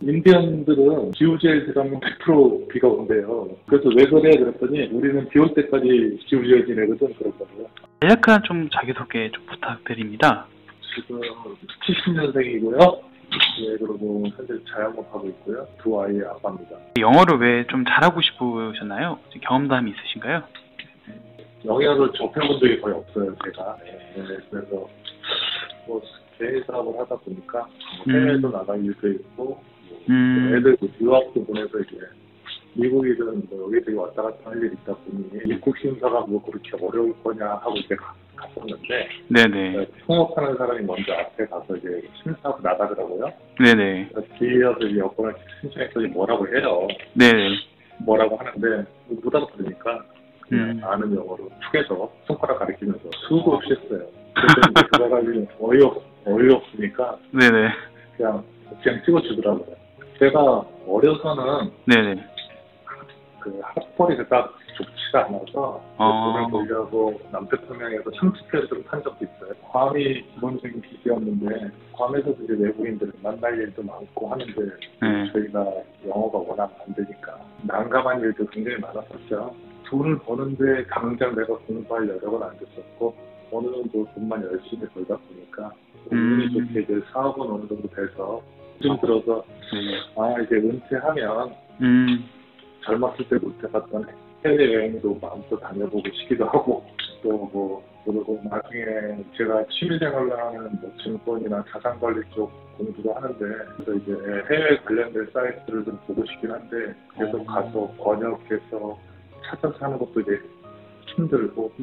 인디언들은 비 오지 들어가면 100% 비가 온대요. 그래서 왜 그래? 그랬더니 우리는 비 올 때까지 지우지에 지내거든. 그렇거든요. 간략한 좀 자기소개 좀 부탁드립니다. 지금 70년생이고요. 네, 그리고 현재 자영업하고 있고요. 두 아이의 아빠입니다. 영어를 왜 좀 잘하고 싶으셨나요? 경험담이 있으신가요? 영어를 접해본 적이 거의 없어요, 제가. 네, 그래서 뭐 개인 사업을 하다 보니까 뭐 해외도 나갈 일도 있고 애들 유학도 보내서 이제 미국이든 뭐 여기저기 왔다 갔다 할 일이 있다 보니 입국 심사가 뭐 그렇게 어려울 거냐 하고 이제 갔었는데 네네. 통역하는 사람이 먼저 앞에 가서 이제 심사하고 나가더라고요. 네네. 뒤에 가서 이제 여권을 신청했더니 뭐라고 해요. 네네. 뭐라고 하는데 못 알아들으니까 아는 영어로 축에서 손가락 가리키면서 수도 없이 했어요. 그래서 이제 그거 가지고 어이없으니까 네네. 그냥 찍어주더라고요. 제가 어려서는 네네. 그 학벌이 딱 좋지가 않아서 돈을 벌려고 남태평양에서 30회를 탄 적도 있어요. 괌이 기본적인 기지였는데 괌에서도 이제 외국인들 만날 일도 많고 하는데 저희가 영어가 워낙 안 되니까 난감한 일도 굉장히 많았었죠. 돈을 버는데 당장 내가 공부할 여력은 안 됐었고 어느 정도 돈만 열심히 벌다 보니까 운이 좋게 이제 사업은 어느 정도 돼서 요즘 들어서 이제 은퇴하면 젊었을 때 못 해봤던 해외여행도 마음껏 다녀보고 싶기도 하고 또 그리고 나중에 제가 취미생활로 하는 뭐 증권이나 자산관리 쪽 공부도 하는데 그래서 이제 해외 관련된 사이트를 좀 보고 싶긴 한데 계속 가서 번역해서 찾아서 하는 것도 이제 힘들고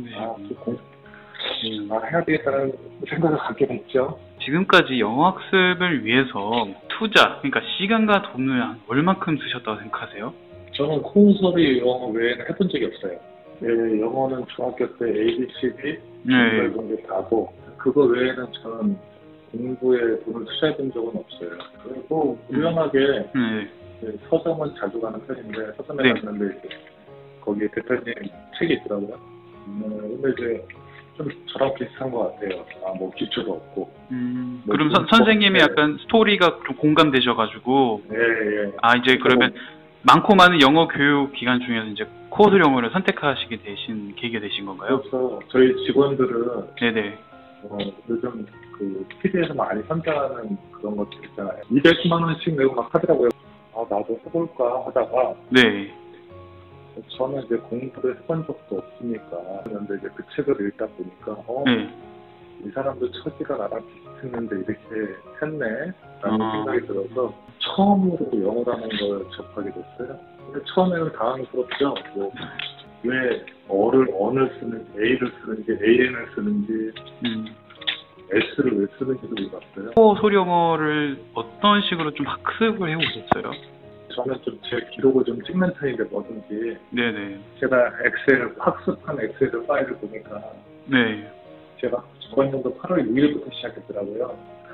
해야 되겠다는 생각을 갖게 됐죠. 지금까지 영어학습을 위해서 투자, 그러니까 시간과 돈을 얼마큼 쓰셨다고 생각하세요? 저는 콩소리 영어 외에는 해본 적이 없어요. 네, 영어는 중학교 때 ABCD 정도 다고 그거 외에는 저는 공부에 돈을 투자해본 적은 없어요. 그리고 우연하게 서점은 자주 가는 편인데 서점에 갔는데 거기에 대표님 책이 있더라고요. 근데 이제 좀 저랑 비슷한 것 같아요. 뭐 기초도 없고. 그럼 선생님이 약간 스토리가 좀 공감되셔가지고. 이제 그러면 많고 많은 영어 교육 기간 중에서 이제 코어술 영어를 선택하시게 되신 계기가 되신 건가요? 그래서 저희 직원들은 네네. 요즘 그 TV에서 많이 선전하는 그런 것들 있잖아요. 200만 원씩 내고 막 하더라고요. 나도 해볼까 하다가. 네. 저는 이제 공부를 해본 적도 없으니까 그런데 이제 그 책을 읽다 보니까 이 사람도 처지가 나랑 비슷했는데 이렇게 했네 라는 생각이 들어서 처음으로 영어라는 걸 접하게 됐어요. 근데 처음에는 당황스럽죠. 왜 어를 쓰는지 A를 쓰는지 AN을 쓰는지 S를 왜 쓰는지도 몰랐어요. 코어술 영어를 어떤 식으로 좀 학습을 해오셨어요? 저는 좀 제 기록을 좀 찍는 편인데 뭐든지 제가 학습한 엑셀 파일을 보니까 제가 저번 년도 8월 6일부터 시작했더라고요.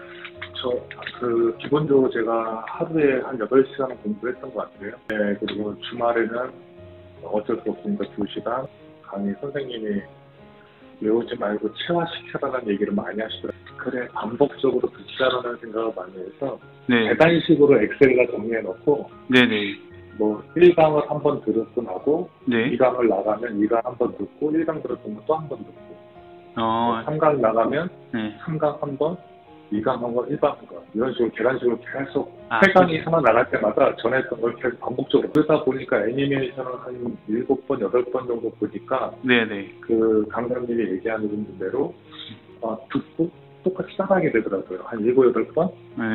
기본적으로 제가 하루에 한 8시간은 공부했던 것 같아요. 그리고 주말에는 어쩔 수 없으니까 2시간 강의 선생님이 외우지 말고 체화시켜라는 얘기를 많이 하시더라고요. 그래 반복적으로 듣자라는 생각을 많이 해서 계단식으로 엑셀에다 정리해놓고 뭐 1강을 한번 들었고 나고 2강을 나가면 2강 한번 듣고 1강 들었던 거 또 한 번 듣고 3강 나가면 3강 한번 2강 한번 1강 한번 이런 식으로 계단식으로 계속 8강이 하나 나갈 때마다 전했던 걸 계속 반복적으로 그러다 보니까 애니메이션을 한 7번, 8번 정도 보니까 그 강사님이 얘기하는 대로 듣고 똑같이 따라하게 되더라고요. 한 7, 8번?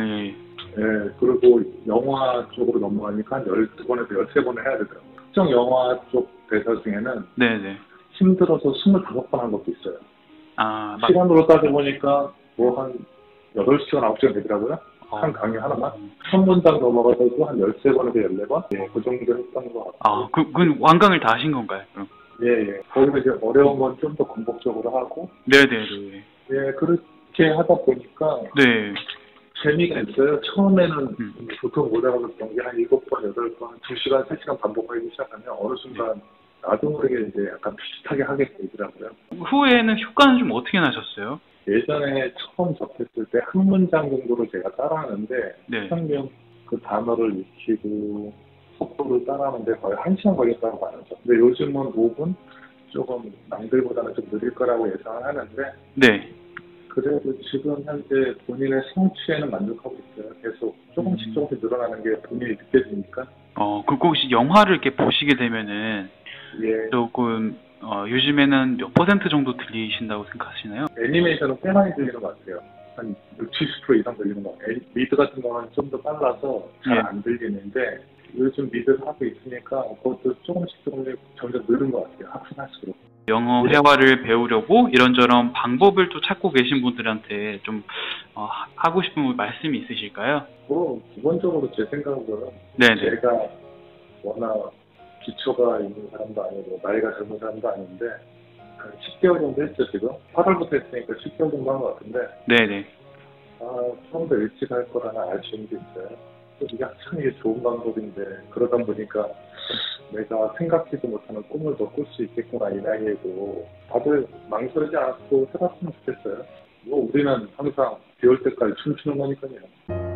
그리고 영화 쪽으로 넘어가니까 한 12번에서 13번을 해야 되더라고요. 특정 영화 쪽 대사 중에는 힘들어서 25번 한 것도 있어요. 시간으로 따져보니까 뭐 한 8시간, 9시간 되더라고요. 한 강의 하나만. 한 문장 넘어가서도 한 13번에서 14번? 그 정도 했던 것 같아요. 그건 완강을 다 하신 건가요? 그럼? 거기서 이제 어려운 건 좀 더 반복적으로 하고. 그렇게 하다 보니까. 재미가 있어요. 처음에는 보통 못 알아듣던 게 한 7번, 8번, 2시간, 3시간 반복하기 시작하면 어느 순간 나도 모르게 이제 약간 비슷하게 하게 되더라고요. 후에는 효과는 좀 어떻게 나셨어요? 예전에 처음 접했을 때 한 문장 정도로 제가 따라하는데 평균 그 단어를 익히고 속도를 따라하는데 거의 1시간 걸렸다고 하죠. 근데 요즘은 5분? 조금 남들보다는 좀 느릴 거라고 예상을 하는데 네. 그래도 지금 현재 본인의 성취에는 만족하고 있어요. 계속 조금씩 늘어나는 게 본인이 느껴지니까. 그 혹시 영화를 이렇게 보시게 되면은 예. 조금 요즘에는 몇 % 정도 들리신다고 생각하시나요? 애니메이션은 꽤 많이 들리는 것 같아요. 한 60, 70% 이상 들리는 것 같아요. 미드 같은 거는 좀 더 빨라서 잘 안 들리는데 요즘 미드를 하고 있으니까 그것도 조금씩 점점 늘은 것 같아요. 학습할수록. 영어 회화를 배우려고 이런저런 방법을 또 찾고 계신 분들한테 좀 하고 싶은 말씀이 있으실까요? 기본적으로 제 생각은 네네. 제가 워낙 기초가 있는 사람도 아니고 나이가 젊은 사람도 아닌데 한 10개월 정도 했죠 지금. 8월부터 했으니까 10개월 정도 한 것 같은데 네네. 좀 더 일찍 할 거라는 아쉬움도 있어요. 이게 참 이게 좋은 방법인데 그러다 보니까 내가 생각지도 못하는 꿈을 더 꿀 수 있겠구나 이 나이에도 다들 망설이지 않고 해봤으면 좋겠어요. 우리는 항상 비 올 때까지 춤추는 거니까요.